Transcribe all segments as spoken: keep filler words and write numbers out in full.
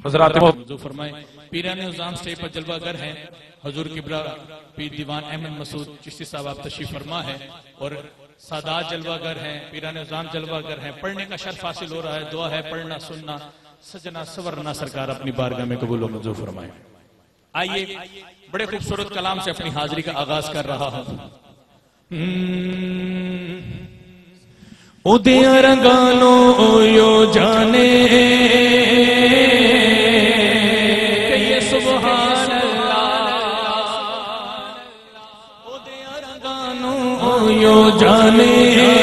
حضرات موضوع فرمائیں. پیران نظام سٹیج پر جلوہ گر ہیں حضور قبلہ پیر دیوان احمد مسعود چشتی صاحب آپ تشریف فرما ہے اور سادات جلوہ گر ہیں، پیران نظام جلوہ گر ہیں. پڑھنے کا شرف حاصل ہو رہا ہے، دعا ہے پڑھنا سننا سجنا سورنا سرکار اپنی بارگاہ میں قبول و منظور فرمائیں. آئیے بڑے خوبصورت کلام سے اپنی حاضری کا آغاز کر رہا ہوں. اُدیا رنگانو یو جانے کہ یہ سبحان اللہ. اُدیا رنگانو یو جانے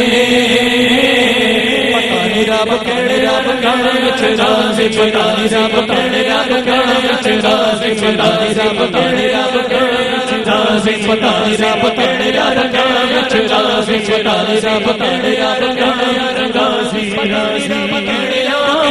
پتانی رب کہڑے رب کہڑے وچ رازی پتانی رب کہڑے رب کہڑے وچ رازی پتانی رب کہڑے رب کہڑے وچ رازی پتانی رب کہڑے رب کہڑے وچ رازی پتانی رب کہڑے رب کہڑے وچ رازی پتانی رب کہڑے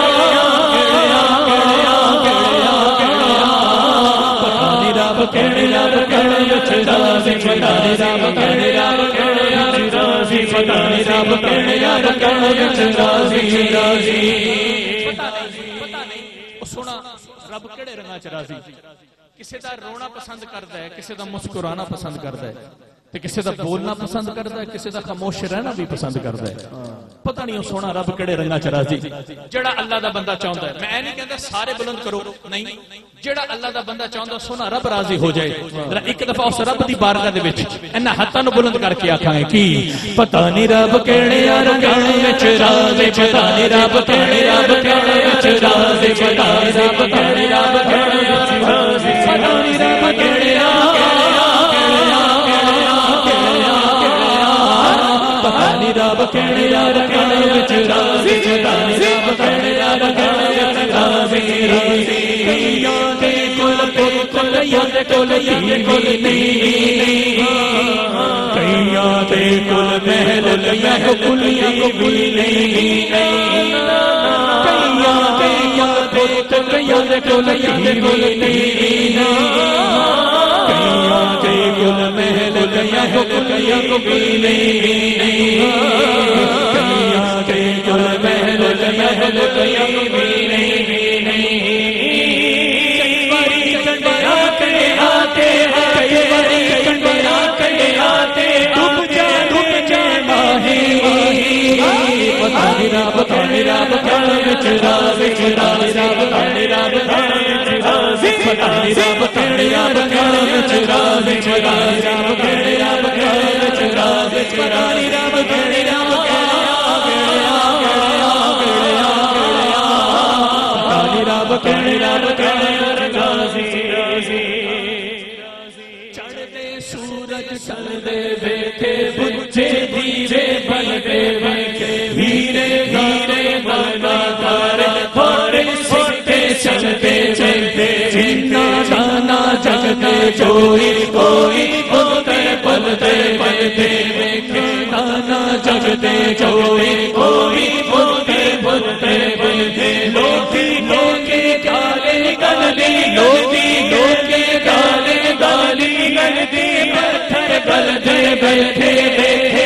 پتانی رب کہڑے رب کہڑے وچ رازی پتانی رب کہڑے رب کہڑے وچ رازی پتانی رب کہڑے رب کہڑے وچ رازی رازی پتہ نہیں پتہ نہیں او سونا رب کہڑے رنگا چ راضی. کسی دا رونا پسند کردا ہے، کسی دا مسکرانا پسند کردا ہے تے کسی دا بولنا پسند کردا ہے، کسی دا خاموش رہنا بھی پسند کردا ہے. پتہ نہیں سونا رب کہڑے رنگا چ راضی. جڑا اللہ دا بندہ چاہندا ہے، میں نہیں کہندا سارے بلند کرو، نہیں، جڑا اللہ دا بندہ چاہندا سونا رب راضی ہو جائے. ذرا ایک دفعہ اس رب دی بارگاہ دے وچ انہاں ہتھاں نوں بلند کر کے آکھاں گے کی پتہ نہیں رب کہڑے رنگا وچ راضی، پتہ نہیں رب کہڑے رب کہڑے وچ راضی، پتہ نہیں رب کہڑے رب کہڑے وچ راضی، پتہ نہیں رب کہڑے پتانی رب کہڑے رب کہڑے وچ راضی، پتانی رب کہڑے رب کہڑے وچ راضی راضی. کئیاں دے کل کل یاد کل یاد کل نہیں، کئیاں دے کل محل محل کل کل نہیں، کئیاں دے یاد کل یاد کل یاد کل نہیں، کئیاں دے کل محل محل کل کل نہیں، کئیاں دے کل محل محل کل کل نہیں. پتانی رب کہڑے رب کہڑے وچ راضی، پتانی رب کہڑے رب کہڑے وچ راضی، پتانی رب کہڑے رب کہڑے وچ راضی، پتانی رب کہڑے رب کہڑے وچ راضی، پتانی رب کہڑے رب پتانی رب کہڑے رب کہڑے وچ راضی راضی. چڑھدے سورج چلدے ویکھے بجھے دیوے بلدے ویکھے ویرے ویرے بلدا کر تھوڑے سٹے چلتے چلتے جنا جانا جگتے چوری کوئی ہوتے بلدے بلدے ویکھے جانا جگتے چوری کوئی ہوتے بلدے بلدے. لوکی لوکی گالے گلدی، لوکی لوکی گالے گالی گلدی، پتھر گلدے بیٹھے بیٹھے.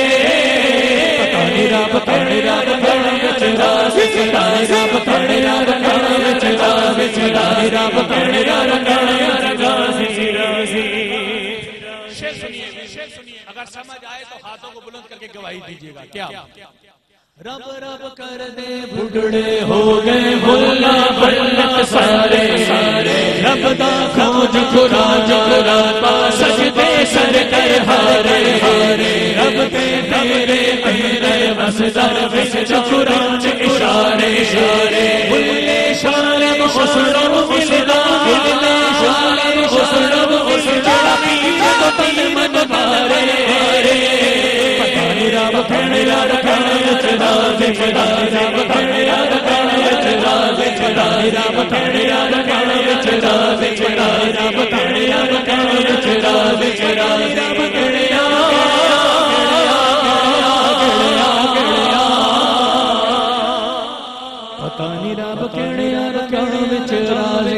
پتانی رب کہڑے رب کہڑے وچ راضی، پتانی رب کہڑے رب کہڑے وچ راضی، پتانی رب کہڑے رب کہڑے وچ راضی راضی. شعر سنیے شعر سنیے، اگر سمجھ آئے تو ہاتھوں کو بلند کر کے گواہی دیجیے گا. کیا رب رب کر دے بھڑڑے ہو گئے بھلا بلک سارے سارے، رب دا کھوج کھرا جگرا پا سجدے سر کر ہارے ہارے، رب دے تیرے تیرے مصدر وچ چکرانچ اشارے اشارے. بلے شارم خسرم ملدا، بلے شارم خسرم ملدا، جب تن من بھارے ہارے. پتانی رب کہڑے رب کہڑے وچ راضی، پتانی رب کہڑے رب کہڑے وچ راضی، پتانی رب کہڑے رب کہڑے وچ راضی، پتانی رب کہڑے رب کہڑے وچ راضی، پتانی رب کہڑے پتانی رب کہڑے رب کہڑے وچ راضی.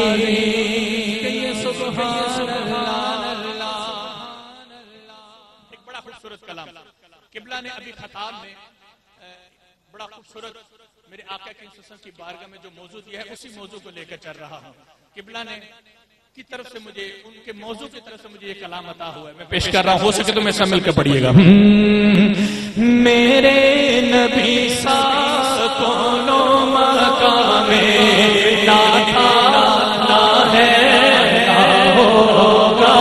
سبحان اللہ. ایک بڑا خوبصورت کلام قبلہ نے ابھی خطاب میں بڑا خوبصورت میرے آقا کی وسلم کی بارگاہ میں جو موضوع دیا ہے اسی موضوع کو لے کر چل رہا ہوں. قبلہ نے کی طرف سے مجھے ان کے موضوع کی طرف سے مجھے یہ کلام عطا ہوا ہے, میں پیش کر رہا ہوں, ہو سکے تو میں سب مل کے پڑھیے گا. میرے نبی سا کونوں مقام نہ تھا نہ ہے نہ ہوگا.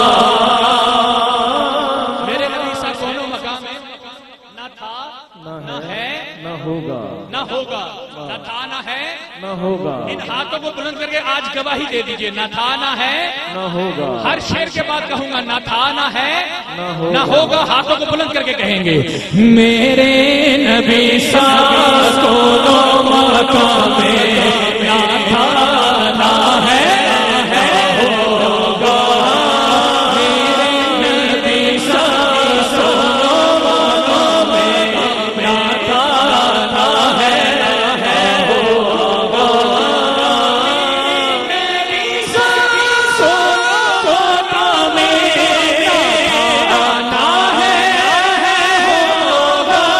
میرے نبی سا کونوں مقام نہ تھا نہ ہے نہ ہوگا نہ ہوگا. نہ تھا نہ ہے نہ ہوگا. ان ہاتھوں کو بلند کر کے آج گواہی دے دیجئے, نہ تھا نہ ہے نہ ہوگا. ہر شعر کے بعد کہوں گا نہ تھا نہ ہے نہ ہوگا. نہ ہوگا. ہاتھوں کو بلند کر کے کہیں گے میرے نبی سا کونوں مقام نہ تھا نہ ہے نہ ہوگا. میرے نبی سا کونوں مقام نہ تھا نہ ہے نہ ہوگا. میرے نبی سا کونوں مقام نہ تھا نہ ہے ہوگا.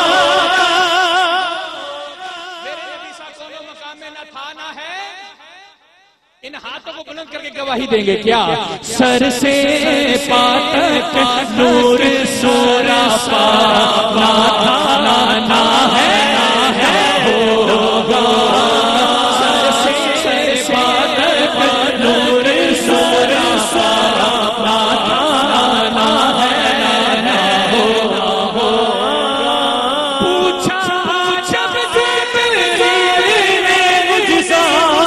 میرے نبی سا کونوں مقام میں نہ تھا نہ ہے. ان ہاتھوں کو بلند کر کے گواہی دیں گے کیا سر سے پا تک نور سورا پا نہ تھا نہ ہے نہ ہوگا. سر سے پا تک نور سورا پا نہ تھا نہ ہے نہ ہوگا. پوچھا جب جبریل نے مجھ سے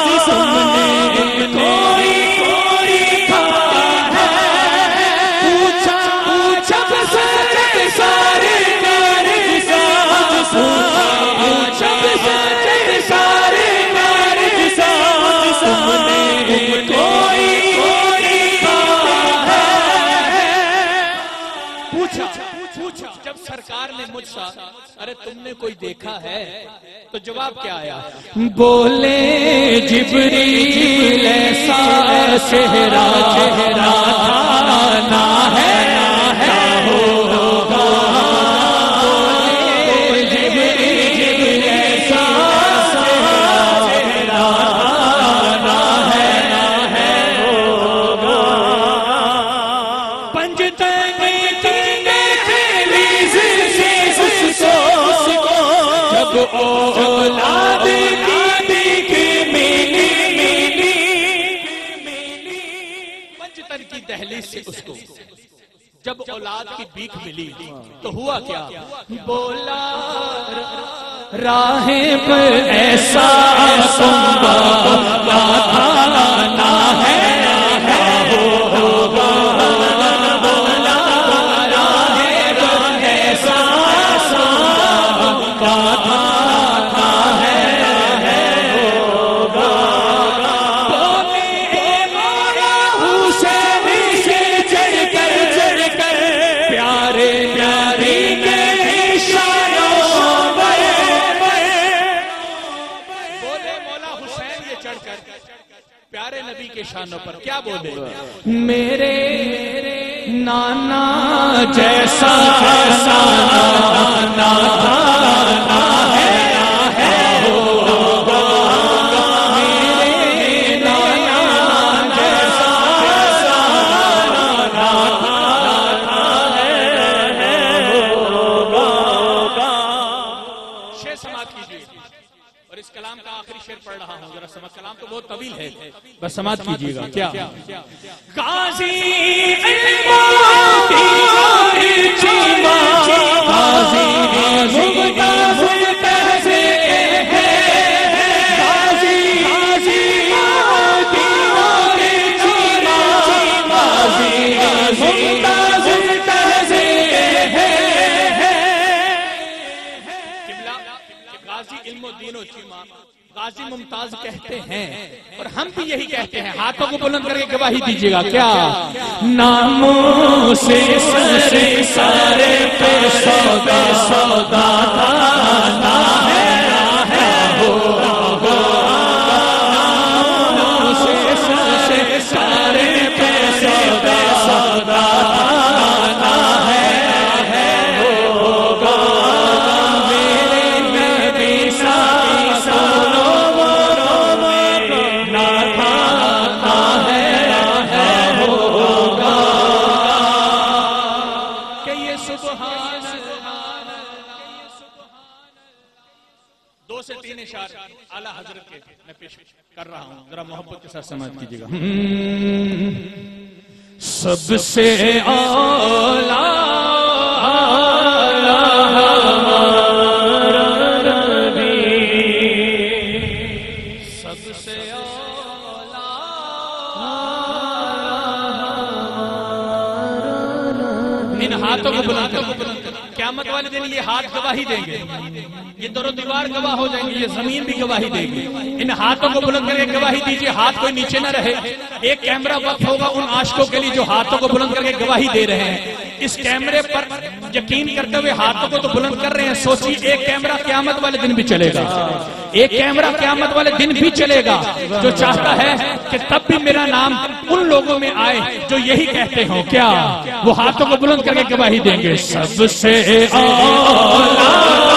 کوئی کوئی کھا ہے. پوچھا جب سارے سارے کار ساتھ پوچھا جب سارے کار ساتھ کوئی کوئی کھا ہے. پوچھا پوچھا جب سرکار نے مجھ سے ارے تم نے کوئی دیکھا ہے تو جواب کیا آیا بولے جبریل ایسا چہرہ چہرہ تھا نہ ہے نہ ہوگا. بولے جبریل ایسا چہرہ چہرہ تھا نہ ہے نہ ہوگا. پنج تنگی تنگی سے اس کو جب اولاد کی دیکھ ملی ملی. پنجتن کی دہلیز سے اس کو جب اولاد کی بھیک ملی تو ہوا کیا بولا راہیں پر ایسا سنبا تھا نہ ہے نہ ہوگا. بولا راہیں پر ایسا سنبا تھا نہ ہے ہوگا. بولے مولا حسین سے چڑھ کر چڑھ کر پیارے پیارے کے شانوں پر. بولے مولا حسین یہ چڑھ کر پیارے نبی کے شانوں پر کیا بولے میرے نانا جیسا نانا نہ ہے نہ ہوگا. میرے نانا جیسا نانا ہے ہوگا. شعر سماعت کیجیے اور اس کلام کا آخری شعر پڑھ رہا ہوں ذرا سمجھ. کلام تو بہت طویل ہے بس سماعت کیجیے گا. کیا غازی غازی ممتاز کہتے ہیں اور ہم بھی یہی کہتے ہیں. ہاتھوں کو بلند کر کے گواہی دیجیے گا کیا ناموں سے سرے سارے پہ سودا سودا تھا نہ ہے ہوگا. ناموں سے سرے سارے پہ سودا سودا تھا نہ ہے ہوگا. میرے نبی سا میں پیش کر رہا ہوں، ذرا محبت کے ساتھ سماعت کیجیے گا۔ سب سے اعلیٰ ہاتھوں کو بلند کرو، قیامت والے دن یہ ہاتھ گواہی دیں گے، یہ در و دیوار گواہ ہو جائیں گے، یہ زمین بھی گواہی دے گی۔ ان ہاتھوں کو بلند کر کے گواہی دیجئے، ہاتھ کوئی نیچے نہ رہے۔ ایک کیمرہ وقف ہوگا ان عاشقوں کے لیے جو ہاتھوں کو بلند کر کے گواہی دے رہے ہیں۔ اس کیمرے پر یقین کرتے ہوئے ہاتھوں کو تو بلند کر رہے ہیں، سوچیے ایک کیمرہ قیامت والے دن بھی چلے گا، ایک کیمرہ قیامت والے دن بھی چلے گا، جو چاہتا ہے کہ تب بھی میرا نام ان لوگوں میں آئے جو یہی کہتے ہوں، کیا وہ ہاتھوں کو بلند کر کے گواہی دیں گے۔ سب سے اعلیٰ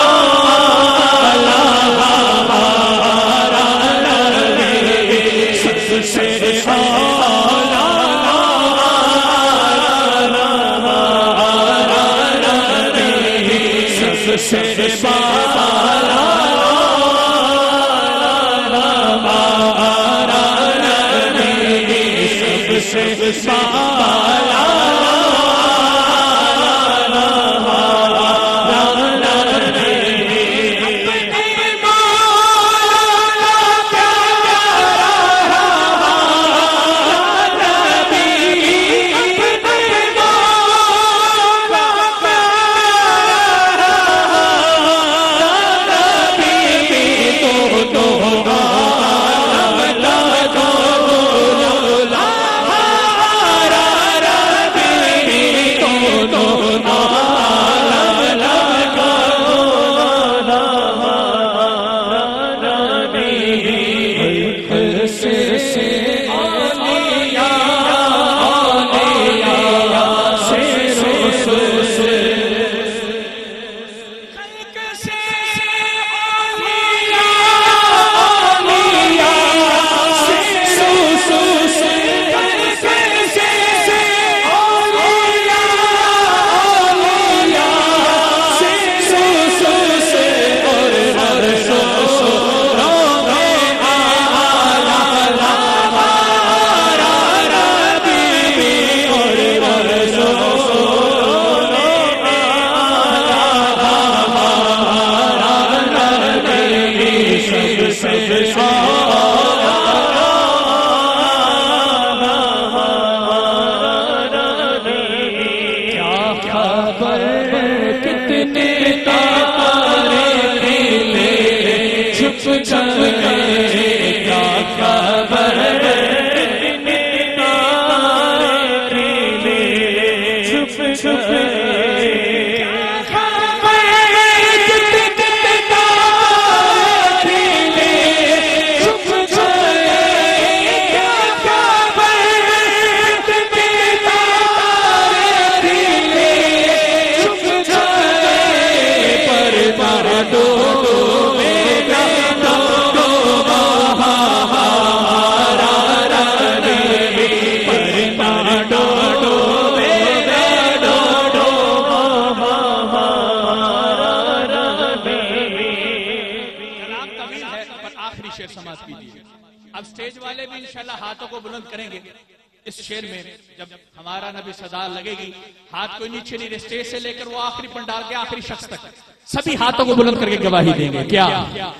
اب سٹیج والے بھی انشاءاللہ ہاتھوں کو بلند کریں گے اس شعر میں، جب ہمارا نبی صدا لگے گی، ہاتھ کوئی نیچے نہیں رہے، سٹیج سے لے کر وہ آخری پنڈال کے آخری شخص تک سبھی ہاتھوں کو بلند کر کے گواہی دیں گے، کیا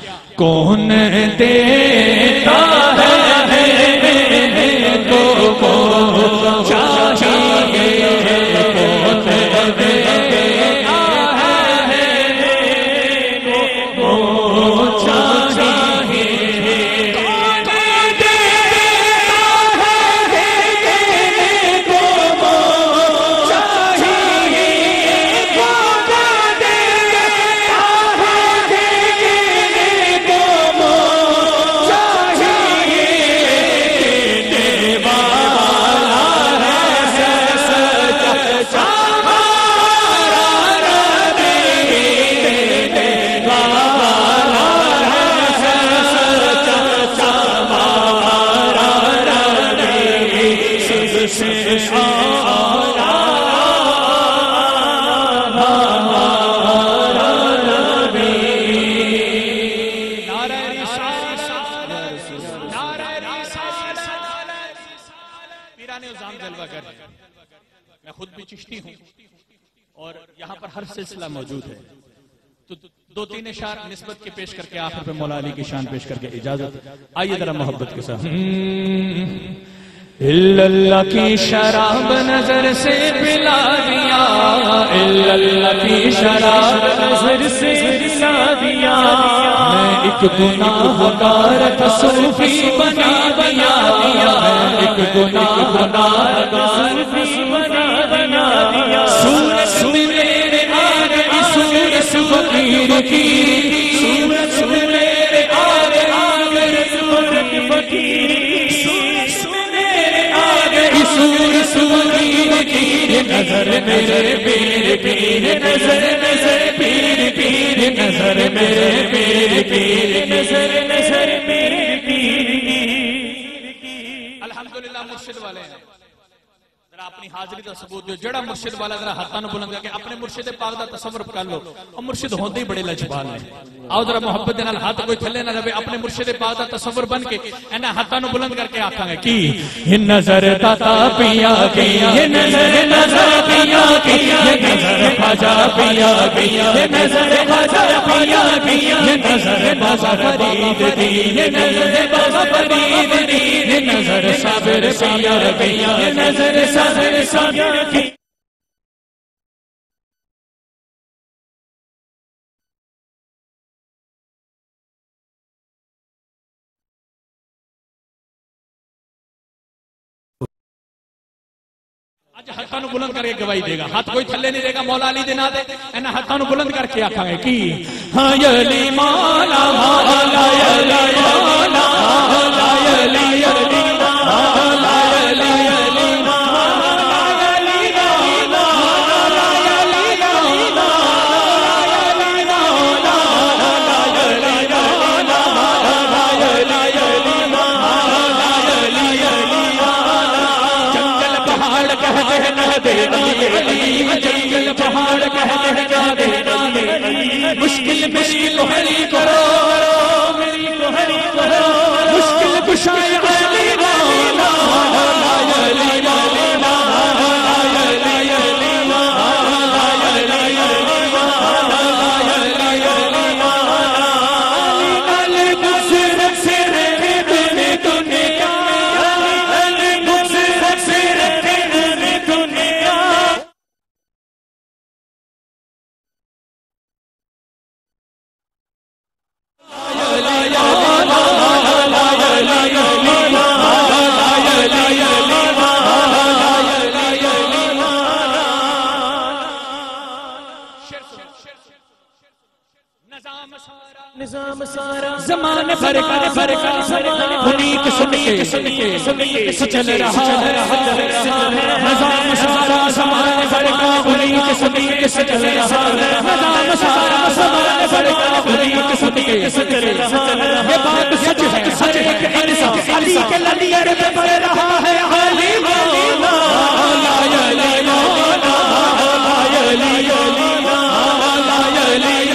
کون دیتا ہے تو کو چاہیے کون دیتا پیران نظام جلوہ گر ہے. میں خود بھی چشتی ہوں اور یہاں پر ہر سلسلہ موجود ہے. تو دو تین اشعار نسبت کے پیش کر کے آخر پہ مولا علی کی شان پیش کر کے اجازت. آئیے ذرا محبت کے ساتھ. اللہ کی شراب نظر سے پلا دیا, اللہ کی شراب نظر سے پلا دیا, میں ایک گناہ گار صوفی بنا دیا, ایک گناہ گار صوفی بنا دیا. سورج میرے آ گئی سورج فقیر کی, سورج میرے آ گئی سورج فقیر کی, سور سورین کی نظر میرے پیر پیر نظر نظر پیر پیر نظر میرے پیر پیر نظر نظر میرے پیر. الحمدللہ مرشد والے ہیں. ذرا اپنی حاضری کا ثبوت دو. جڑا مرشد والا ذرا ہاتھاں نو بلند کر کے اپنے مرشد پاک دا تصور کر لو. اور مرشد ہوندے ہی بڑے لجپال ہیں. آؤ ذرا محبت دے نال ہاتھ کوئی تھلے نہ رہے, اپنے مرشد پاک دا تصور بن کے انہاں ہاتھاں نو بلند کر کے آکھاں گے کی یہ نظر داتا پیا کی, یہ نظر نظر پیا کی, یہ نظر خواجہ پیا کی, یہ نظر خواجہ پیا کی, یہ نظر بابا فرید دی, یہ نظر بابا فرید دی, یہ نظر صابر پیا کی, یہ نظر صابر صابر کی. آج ہاتھاں نو بلند کر کے گواہی دے گا. ہاتھ کوئی تھلے نہیں دے گا, مولا علی دے نہ دے. انہاں ہاتھاں نو بلند کر کے آکھاں گے کی ہاں علی مولا مولا علی مولا مولا علی علی مولا علی علی جنگل پہاڑ کہتے ہیں مشکل میری کو حلی کرو, میری کو حلی کرو, مشکل کشائے علی مولا مولا علی علی مولا علی علی مولا علی علی مولا علی علی مولا علی گزر سے رہے دنیا دنیا, علی گزر سے رہے دنیا. نظام سارا زمان بھر کا بھر کا انہیں کے سن کے سن کے چل رہا ہے. نظام سارا زمان بھر کا انہیں کے سن کے چل رہا ہے. نظام سارا زمان بھر کا انہیں کے سن کے چل رہا ہے. یہ بات سچ ہے, سچ ہے کہ علی کے للیئر میں بڑھ رہا ہے علی مولا علی علی مولا علی علی علی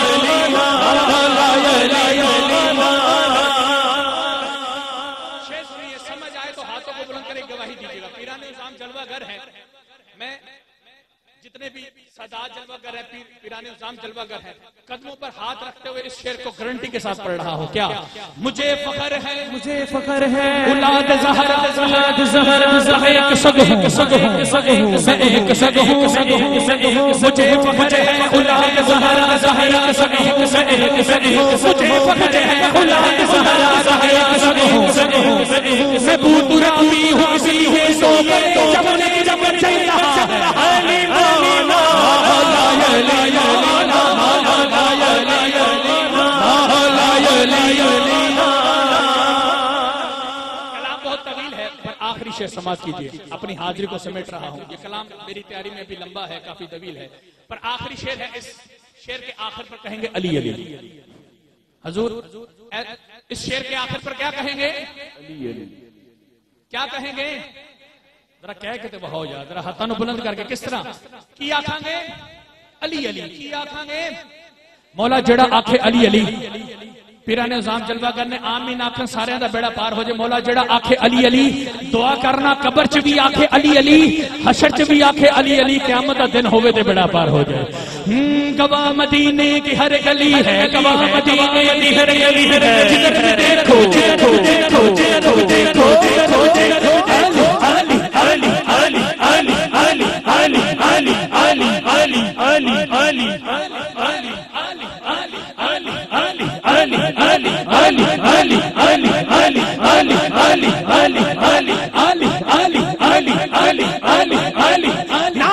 جتنے بھی سادات جلوہ گر ہے, پیران نظام جلوہ گر ہے, قدموں پر ہاتھ رکھتے ہوئے اس شعر کو گارنٹی کے ساتھ پڑھ رہا ہوں. کیا مجھے فخر ہے, مجھے فخر ہے اولاد زہرا, اولاد زہرا ایک سگ ہوں, سگ ہوں, سگ ہوں, میں ایک سگ ہوں, سگ ہوں, سگ ہوں. مجھے فخر ہے اولاد زہرا, زہرا سگ ہوں, میں ایک سگ ہوں. مجھے فخر ہے اولاد زہرا, زہرا سگ ہوں, سگ ہوں, سگ ہوں. میں بوت ربی ہوں, سی ہوں, سو پر جب نے جب چل رہا علی مولا علی علی مولا مولا علی علی مولا علی علی. کلام بہت طویل ہے پر آخری شعر سماعت کیجئے. اپنی حاضری کو سمیٹ رہا ہوں. یہ کلام میری تیاری میں بھی لمبا ہے, کافی طویل ہے, پر آخری شعر ہے. اس شعر کے آخر پر کہیں گے علی علی. حضور اس شعر کے آخر پر کیا کہیں گے؟ علی علی. کیا کہیں گے؟ ذرا کہہ کے تو ہو جا. ذرا ہاتھوں نو بلند کر کے کس طرح کی آکھاں گے؟ علی علی. کی آکھاں گے؟ مولا جڑا آکھے علی علی پیرانے نظام جلوہ کرنے آمین آنکھیں سارے دا بیڑا پار ہو جائے مولا جڑا آنکھیں علی علی دعا کرنا قبر چ بھی آنکھیں علی علی حشر چ بھی آنکھیں علی علی قیامت دا دن ہوئے دے بیڑا پار ہو جائے گواہ مدینے کی ہر گلی ہے گواہ مدینے کی ہر گلی ہے جدھر بھی دیکھو دیکھو دیکھو دیکھو دیکھو دیکھو دیکھو علی علی علی علی علی علی علی علی علی علی علی علی Ali, Ali, Ali, Ali, Ali, Ali, Ali, Ali, Ali, Ali, Ali, Ali, Ali, Ali, Ali, Ali, Ali.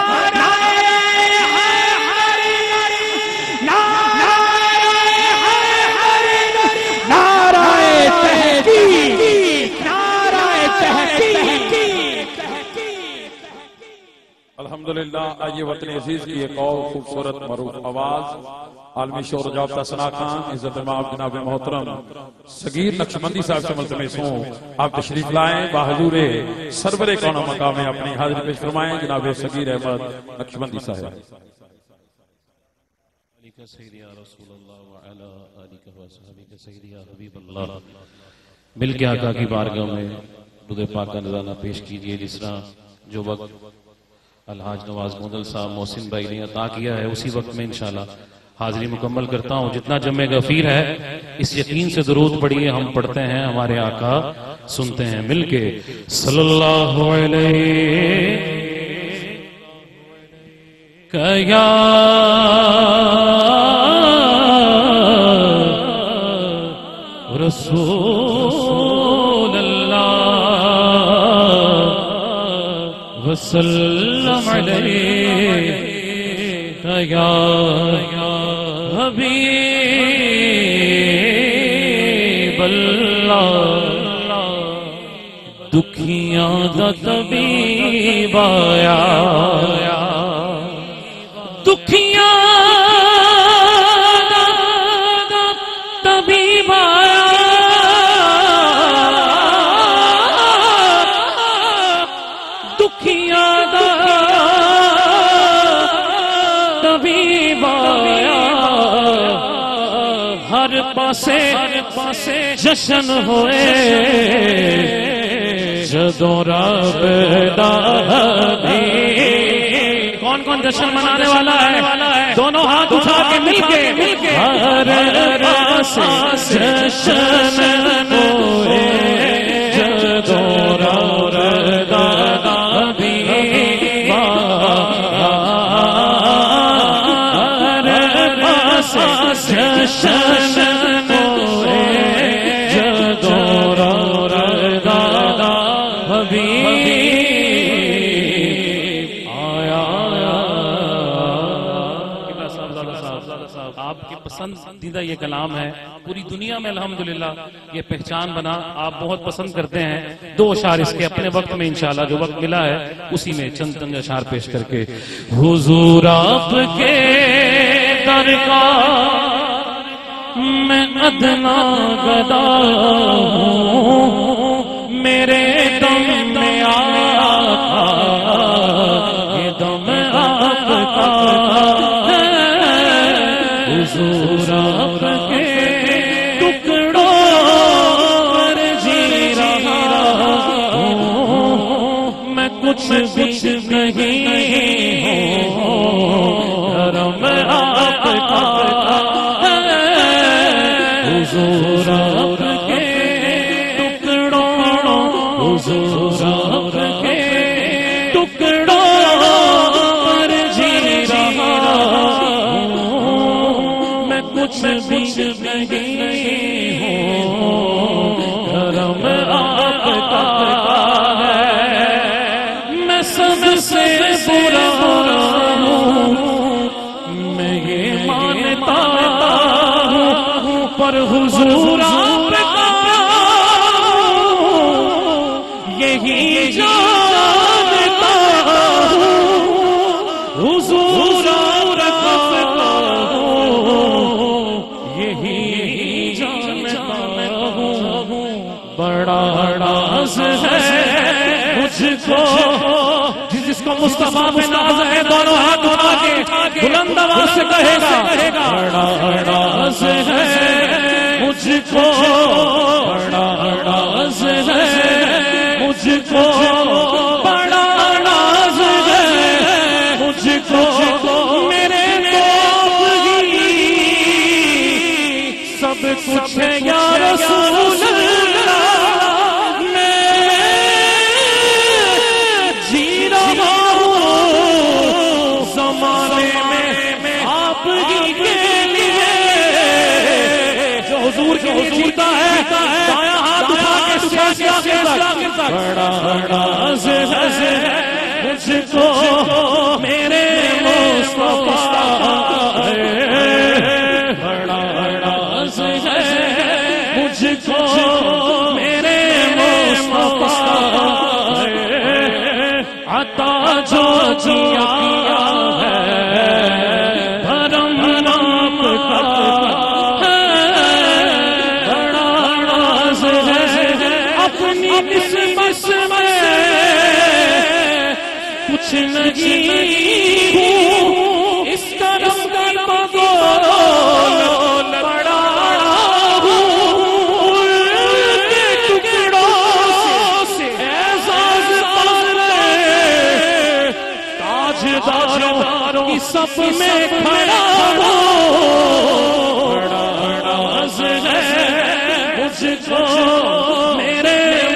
الحمدللہ آئیے وطن عزیز کی ایک اور خوبصورت معروف آواز عالمی شور جابتہ ثنا خان عزت امام جناب محترم صغیر نقشبندی صاحب سے ملتمس ہوں آپ تشریف لائیں باحضور سرور کون و مقام میں اپنی حاضری پیش فرمائیں جناب صغیر احمد نقشبندی صاحب علیکہ سیدی یا رسول اللہ وعلا آلکہ وصحبہ سیدی یا حبیب اللہ مل کے آقا کی بارگاہ میں درود پاک کا نذرانہ پیش کیجئے جس طرح جو وقت الحاج نواز مودل صاحب محسن بھائی نے عطا کیا ہے اسی وقت میں انشاءاللہ حاضری مکمل کرتا ہوں جتنا جمع غفیر ہے اس یقین سے درود پڑھیے ہم پڑھتے ہیں ہمارے آقا سنتے ہیں مل کے صلی اللہ علیہ یا رسول اللہ وسلم علیہ یا حبیب اللہ دکھیاں دا طبیب آیا دکھیاں دا طبیب آیا دکھیاں دا طبیب آیا ہر پاسے جشن ہوئے جدوں رب دا حبیب کون کون جشن منانے والا ہے دونوں ہاتھ اٹھا کے مل کے ہر پاسے جشن ہوئے جدوں رب دا حبیب جشن ہوئے جدوں رب دا حبیب آیا آپ کے پسندیدہ یہ کلام ہے پوری دنیا میں الحمدللہ یہ پہچان بنا آپ بہت پسند کرتے ہیں دو اشعار اس کے اپنے وقت میں انشاءاللہ جو وقت ملا ہے اسی میں چند چند اشعار پیش کر کے حضور آپ کے در کا میں ادنا گدا ہوں میرے دم میں آقا یہ دم آپ کا ہے حضور آپ کے ٹکڑوں پر جی رہا ہوں میں کچھ کچھ نہیں ہوں کرم آپ کا حضور آپ کے ٹکڑوں حضور آپ کے ٹکڑوں پر جی رہا ہوں میں کچھ بھی نہیں ہوں کرم آپ کا ہے میں سب سے برا ہوں میں یہ مانتا پر حضور آپ کا یہی جانتا ہوں حضور آپ کا یہی جانتا ہوں بڑا راز ہے مجھ کو جس کو مصطفیٰ پہ ناز ہے دونوں ہاتھ اٹھا کے بلند آواز سے کہے گا بڑا راز ہے مجھ مجھ کو بڑا ناز ہے مجھ کو بڑا ناز ہے مجھ کو میرے سب کچھ ہے یا رسول اللہ میں جی رہا ہوں زمانے میں آپ ہی کے لیے جو حضور کے لیے جیتا ہے دایاں ہاتھ اٹھا کے فیصلہ کرتا بڑا ناز ہے مجھ کو میرے مصطفیٰ مجھ کو میرے مصطفیٰ عطا جو کیا ہے بھرم نام کا بڑا ناز ہے اپنی نسبت میں کچھ نہیں ہوں اس کرم کی بغول بڑا تاجداروں کی سب میں کھڑا ہو بڑا ناز ہے مجھ کو میرے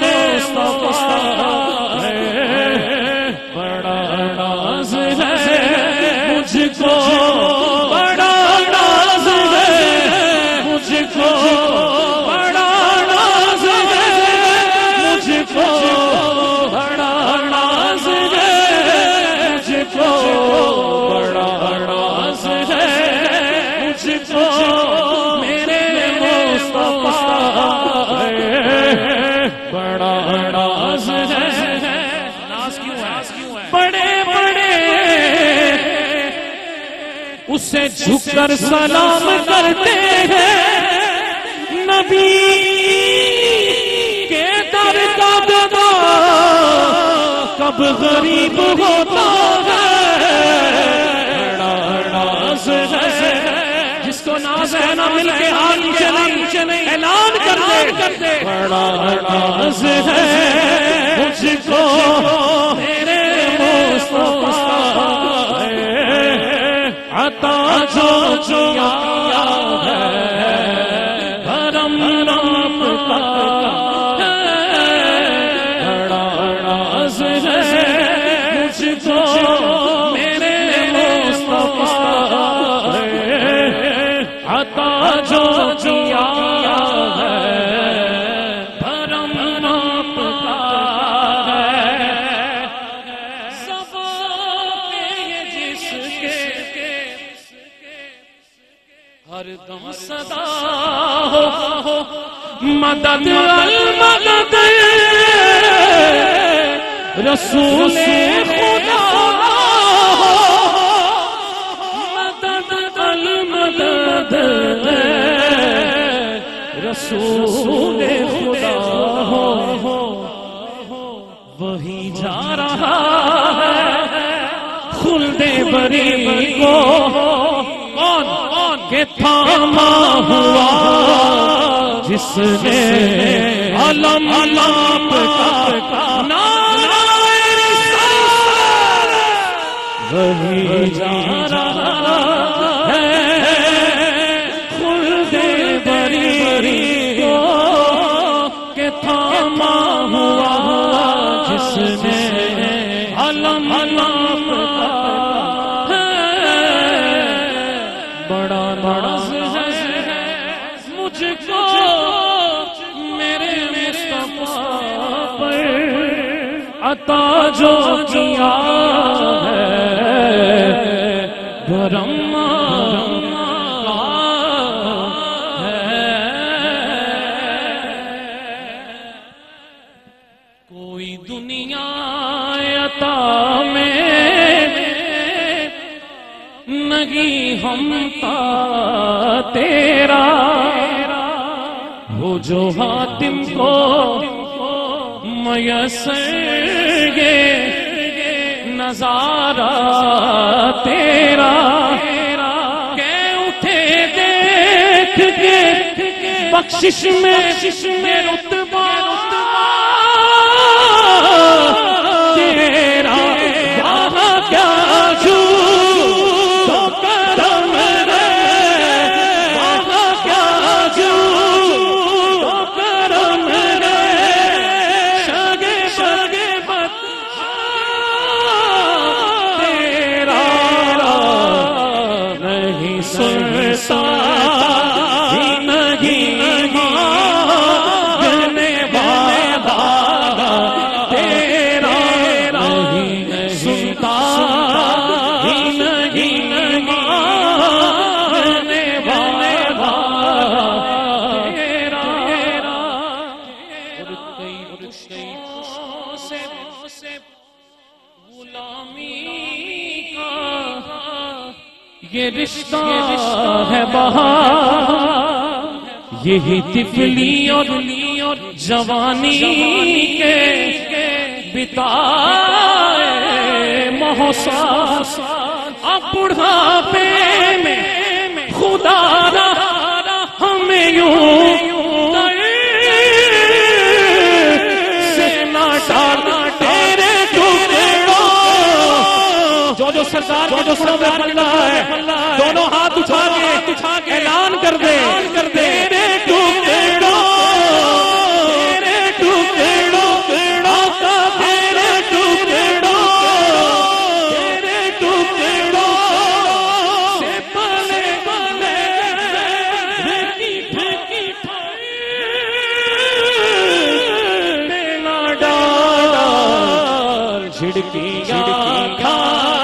مصطفیٰ بڑا ناز ہے مجھ کو بڑا ناز ہے مجھ کو بڑا ناز ہے مجھ کو بڑا ناز ہے کو بڑا ناز ہے مجھ کو میرے مصطفیٰ بڑا ناز ہے ناز کیوں ہے بڑے بڑے اسے جھک کر سلام کرتے ہیں نبی کے در کا دبا کب غریب ہوتا ہے بڑا ناز ہے جس کو ناز ہے نہ مل کے ہاتھ نیچے نہیں اعلان کر دے بڑا ناز ہے مجھ کو میرے مصطفیٰ عطا جو کیا ہے بھرم نام کا مجھ کو میرے مصطفیٰ عطا جو کیا ہے بھرم نام کا جس کے ہر دم صدا ہو مدد المدد رسول خدا مدد المدد رسول خدا وہی جا رہا ہے خلد بری کو کون کہ تھاما ہوا جس نے علم علم کا نعرہ وہی جا رہا ہے خلد بری کو کہ تھاما ہوا جس نے علم علم کا بڑا ناز ہے مجھ کو میرے مصطفیٰ پر عطا جو کیا ہے بھرم کوئی دنیا عطا میں نہیں ہم تا تیرا وہ جو حاتم کو میسر گے نظارہ تیرا کہ اٹھے دیکھ کے بخشش میں یہ رتبہ تیرا وہاں کیا جو تو کرم ہے وہاں کیا جو تو کرم ہے شگے شگے بت تیرا نہیں سنتا یہ رشتہ ہے بہار یہی طفلی اور جوانی کے بتائے محساس اب بڑھاپے میں خدا را ہمیں یوں سے نہ ڈالنا تیرے ٹکڑوں جو جو سرکار کے جو سر میں پلنا ہے دونوں ہاتھ اٹھا کے اعلان کر دے تیرے ٹکڑوں تیرے ٹکڑوں آقا تیرے ٹکڑوں تیرے ٹکڑوں سے پلے پلے پھکی پھکی تیلا ڈال جھڑکیاں کھا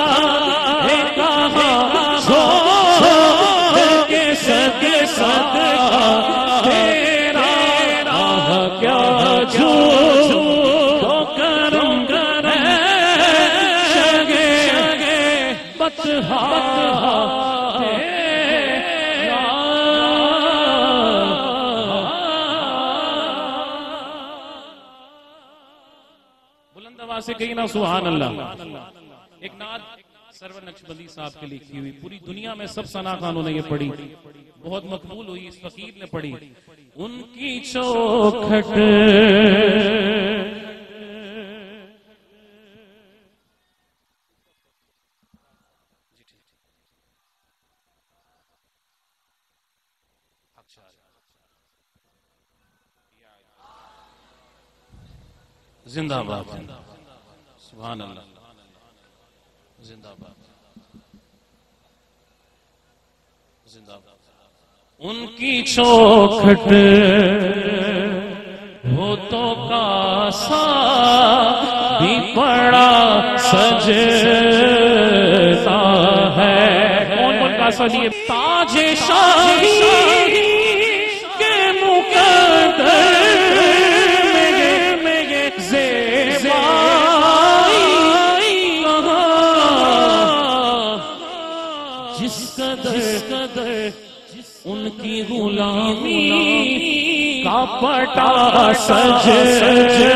بلند آواز سے کہیں نا سبحان اللہ. ایک نعت سرور نقشبندی صاحب کے لکھی ہوئی پوری دنیا میں سب ثنا خانوں نے یہ پڑھی بہت مقبول ہوئی اس فقیر نے پڑھی. ان کی چوکھٹ زندہ باد سبحان اللہ زندہ باد زندہ باد. ان کی چوکھٹ ہوتوں کا سا بھی پڑا سجتا ہے. کون کون کا سا لیے تاج شاہی کے مقدر ان کی غلامی کا پٹا سجتا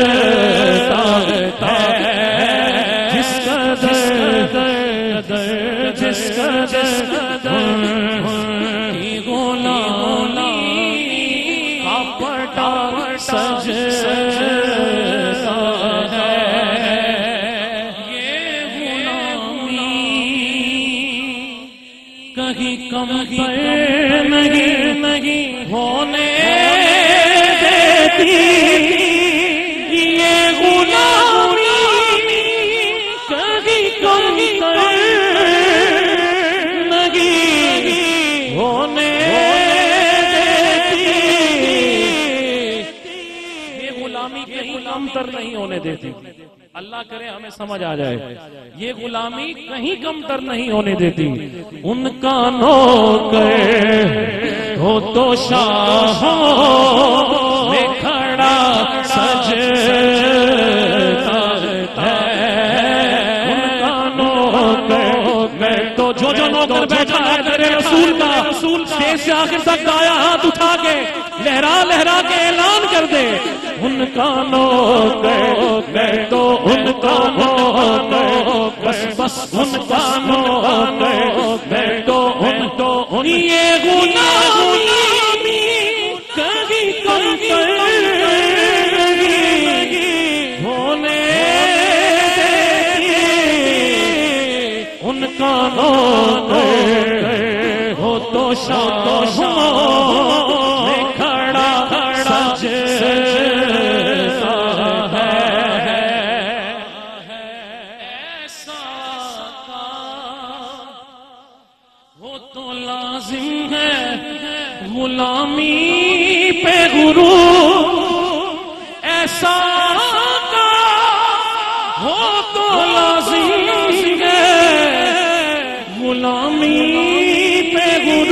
ہے جس قدر جس قدر کی غلامی کا پٹا سجتا ہے. یہ غلامی کہیں کم پر نہیں نہیں ہونے دیتی یہ غلامی کبھی کم پر نہیں ہونے دیتی یہ غلامی کہیں کم تر نہیں ہونے دیتی. اللہ کرے ہمیں سمجھ آ جائے یہ غلامی کہیں کم تر نہیں ہونے دیتی. ان کا نوکر ہو تو شاہوں میں کھڑا سجتا ہے. ان کا نوکر تو جو جو نوکر بیٹھا ہے تیرے رسول کا شیر سے آخر تک آیا ہاتھ اٹھا کے لہرا لہرا کے اعلان کر دے. ان کا نوکر تو ان کا نوکر بس بس ان کا نوکر تو ان تو ان یہ غلامی کہیں ان کا نوکر ہو تو شاہ میں کھڑا سجتا ہے ایسا وہ تو لازم ہے غلامی پہ غرور ایسا وہ تو لازم ہے غلامی پہ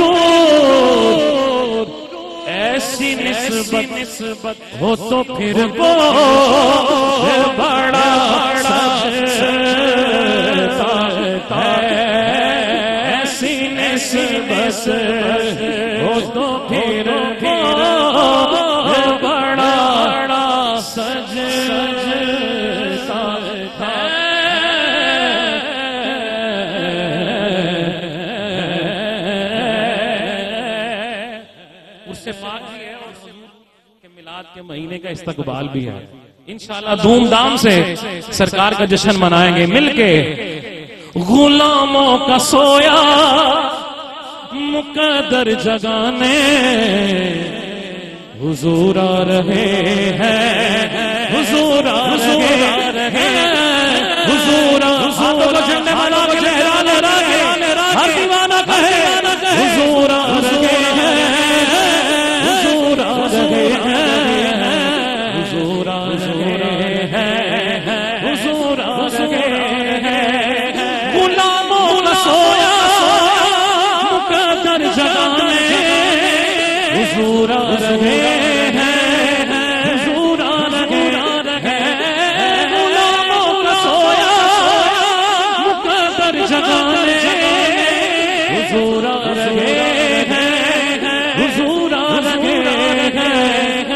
غرور ایسی نسبت ہو تو پھر وہ بڑا سجتا ہے ایسی نسبت ہو تو پھر وہ بڑا سجتا ہے اس سے پاک بھی ہے اور حضور کے میلاد کے مہینے کا استقبال بھی ہے انشاءاللہ دھوم دھام سے سرکار کا جشن منائیں گے مل کے غلاموں کا سویا مقدر جگانے حضور آ رہے ہیں حضور آ رہے ہیں حضور آ رہے ہیں ہر دیوانہ کہے حضور آ رہے ہیں حضور آ رہے ہیں حضور آ رہے ہیں حضور آ رہے ہیں غلاموں کا سویا مقدر جگانے حضور آ رہے ہیں حضور آ رہے ہیں غلاموں کا سویا مقدر جگانے حضور آ رہے ہیں حضور آ رہے ہیں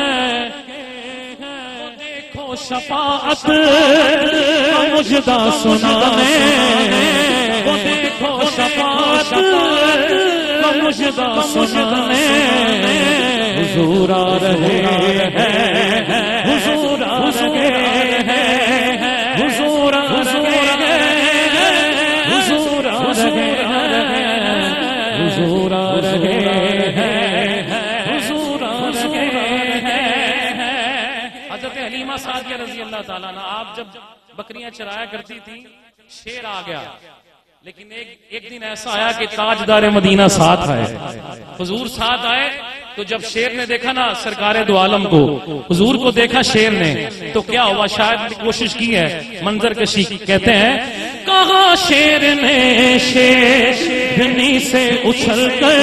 دیکھو شفاعت کا مجدہ سنانے وہ دیکھو شفاعت کا مجدہ سنانے حضور آ رہے ہیں حضور آ رہے ہیں حضور آ رہے ہیں حضور آ رہے ہیں حضور آ رہے ہیں حضور آ رہے ہیں حضرت حلیمہ سعدیہ رضی اللہ تعالیٰ عنہ آپ جب بکریاں چرایا کرتی تھی شیر آ گیا لیکن ایک ایک دن ایسا آیا کہ تاجدار مدینہ ساتھ آئے حضور ساتھ آئے تو جب شیر نے دیکھا نا سرکار دو عالم کو حضور کو دیکھا شیر نے تو کیا ہوا شاید کوشش کی ہے منظر کشی کہتے ہیں کہا شیر نے شیرنی سے اچھل کر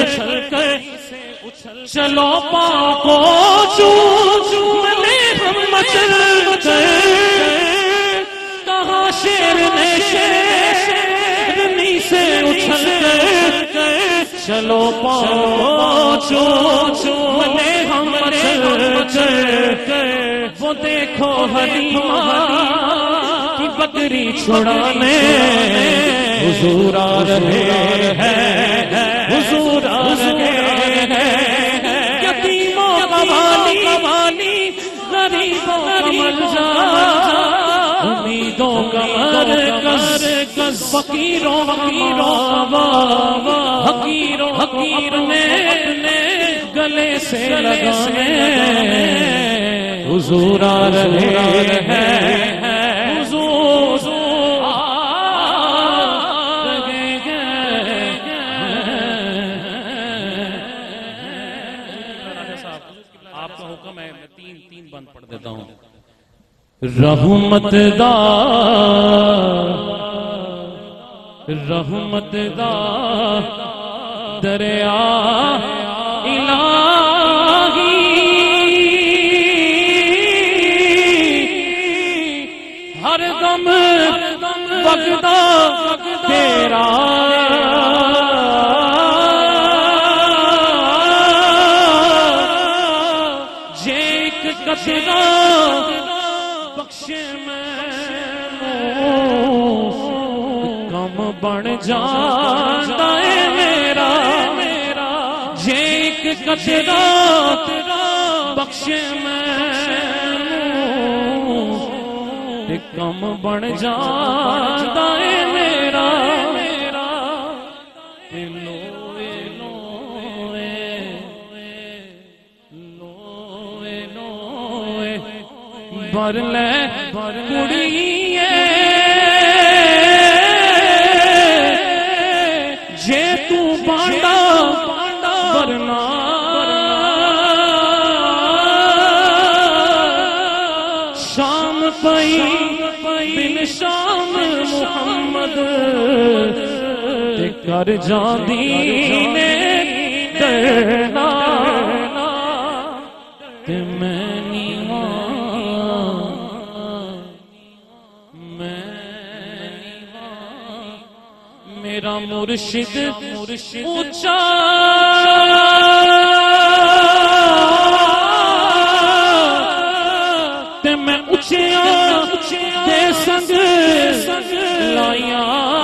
چلو پاؤں کو چوم لے ہم مچل کر کہا شیر نے شیرنی سے اچھل کر چلو پاؤں چوم لے ہم مچل کر وہ دیکھو حلیمہ کی بکری چھڑانے حضور آ رہے ہیں حضور آ رہے ہیں یتیموں کا والی غریبوں کا ملجا امیدوں کا مرکز فقیروں حقیروں حقیروں نے گلے سے لگانے حضور آ رہے ہیں حضور آپ کا حکم ہے میں تین تین بند پڑھ دیتا ہوں رحمت دا رحمت دا دریا الہی ہر دم بغدا تیرا جیک قطرہ بخشے بن جاتا ہے میرا جے ایک قطرہ بخشے میں کم بن جاتا ہے میرا لوے لوے لوے لوے بر لے کڑی جے تو بانڈا برنا شام پئی بن شام محمد تے کر جاندی نے درنا تے میں نیواں میں نیواں میرا مرشد اونچا تے میں اونچیاں دے سنگ لائیاں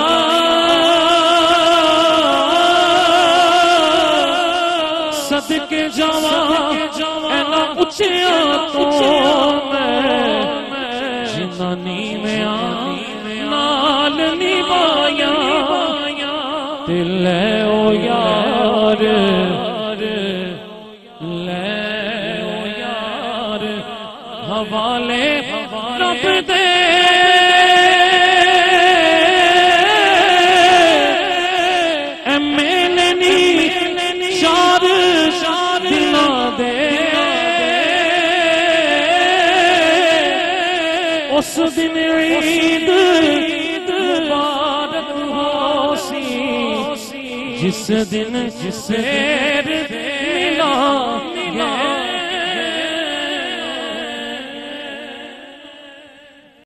صدقے جاواں اینا اونچیاں تو میں جنانی میں آ نال نبھایاں تے لے او یار لے او یار حوالے رب دے اے میں نی شار دلا دے اس دن عید مبارک ہو سی جس دن جسیر ملا